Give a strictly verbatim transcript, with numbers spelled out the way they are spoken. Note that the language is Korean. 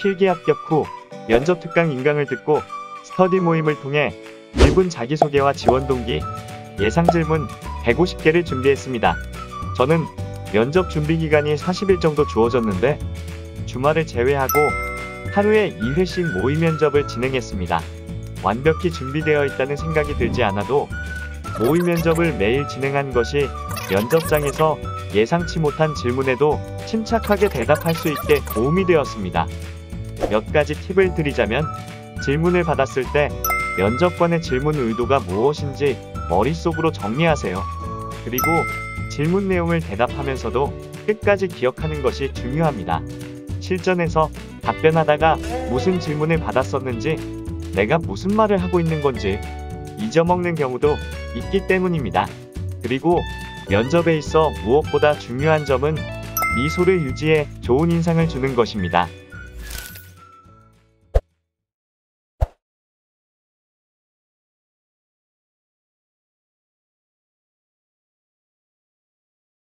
필기 합격 후 면접 특강 인강을 듣고 스터디 모임을 통해 일 분 자기소개와 지원 동기, 예상 질문 백오십 개를 준비했습니다. 저는 면접 준비 기간이 사십 일 정도 주어졌는데 주말을 제외하고 하루에 이 회씩 모의 면접을 진행했습니다. 완벽히 준비되어 있다는 생각이 들지 않아도 모의 면접을 매일 진행한 것이 면접장에서 예상치 못한 질문에도 침착하게 대답할 수 있게 도움이 되었습니다. 몇 가지 팁을 드리자면, 질문을 받았을 때 면접관의 질문 의도가 무엇인지 머릿속으로 정리하세요. 그리고 질문 내용을 대답하면서도 끝까지 기억하는 것이 중요합니다. 실전에서 답변하다가 무슨 질문을 받았었는지, 내가 무슨 말을 하고 있는 건지 잊어먹는 경우도 있기 때문입니다. 그리고 면접에 있어 무엇보다 중요한 점은 미소를 유지해 좋은 인상을 주는 것입니다.